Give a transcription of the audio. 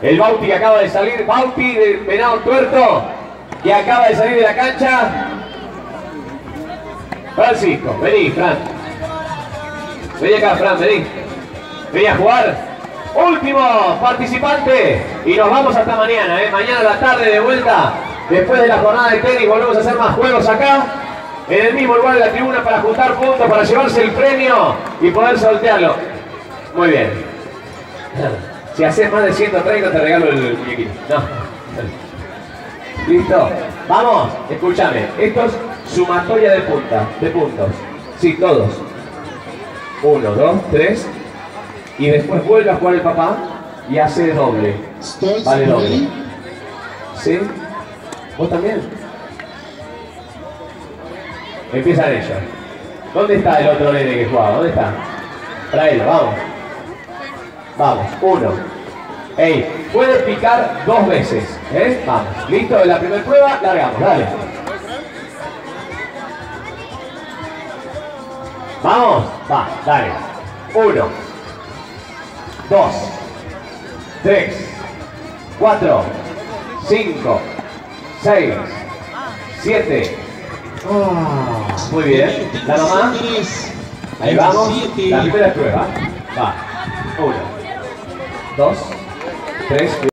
El Bauti que acaba de salir, Bauti de Venado Tuerto, que acaba de salir de la cancha. Francisco, vení, Fran. Vení acá, Fran, vení. Vení a jugar. Último participante. Y nos vamos hasta mañana, mañana a la tarde de vuelta. Después de la jornada de tenis volvemos a hacer más juegos acá. En el mismo lugar de la tribuna para juntar puntos, para llevarse el premio y poder sortearlo. Muy bien. Si haces más de 130 te regalo el muñequito. No. ¿Listo? Vamos, escúchame. Esto es sumatoria de puntos. Sí, todos. 1, 2, 3. Y después vuelve a jugar el papá y hace doble. Vale doble. ¿Sí? ¿Vos también? Empiezan ellos. ¿Dónde está el otro nene que jugaba? ¿Dónde está? Tráelo, vamos. Vamos, 1. Ey, puede picar 2 veces. Vamos. ¿Listo? De la primera prueba, largamos, dale. Vamos, va, dale. 1, 2, 3, 4, 5, 6, 7. Muy bien. La mamá. Ahí vamos. La primera prueba. Va. 1, 2, 3.